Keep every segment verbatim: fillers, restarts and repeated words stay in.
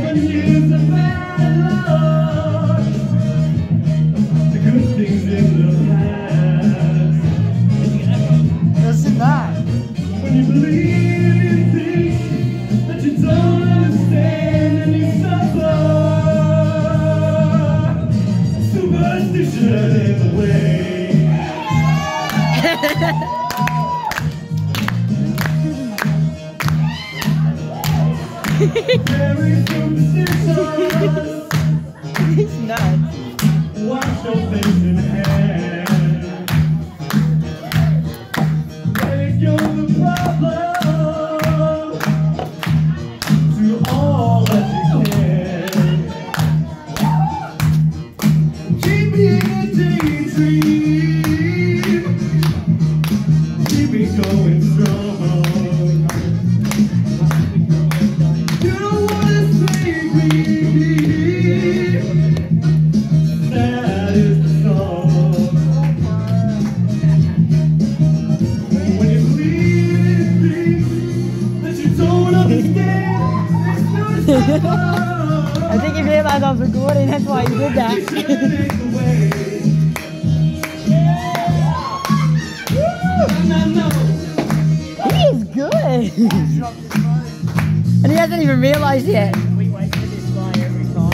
years of bad luck, the good things in the past. Listen back. When you believe in things that you don't understand and you suffer, superstition in the way. Very superstitious. He's nuts. Wash your face in hand. Make you the problem to all that you can. Keep me in a daydream. Keep me going strong. You don't wanna save me. That is the song. When you believe in things that you don't understand, there's no I think you realized I was recording, that's why you did that. He is good. And he hasn't even realized yet. We wait for this guy every time.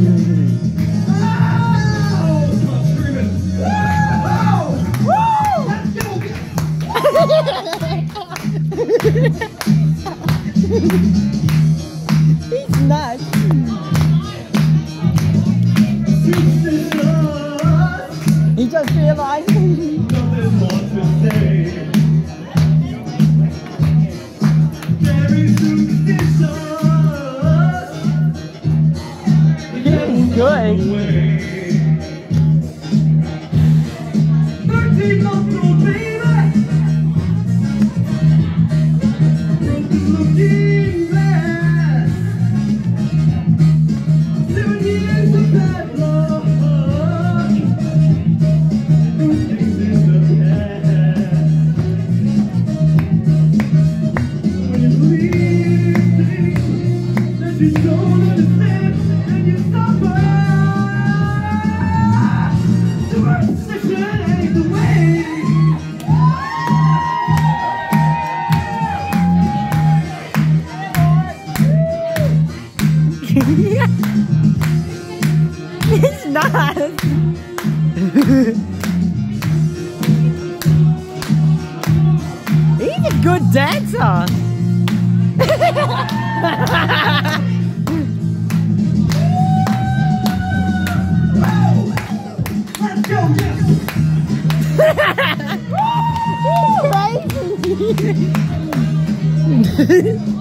He's nuts. He just realized. Nothing more to say. Very superstitious. He's good. Thirteen months old baby. Broken looking glass. Seven years of bad luck. Good things in the past. When you believe things that you don't understand, then you suffer. Superstition ain't the way. He's nuts. He's a good dancer. Let's go, yes. He's crazy.